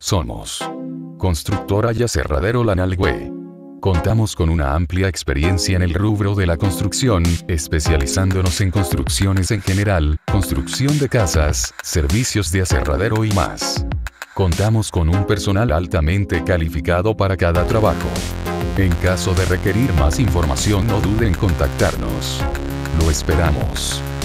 Somos Constructora y Aserradero La Nalgüe. Contamos con una amplia experiencia en el rubro de la construcción, especializándonos en construcciones en general, construcción de casas, servicios de aserradero y más. Contamos con un personal altamente calificado para cada trabajo. En caso de requerir más información, no duden en contactarnos. Lo esperamos.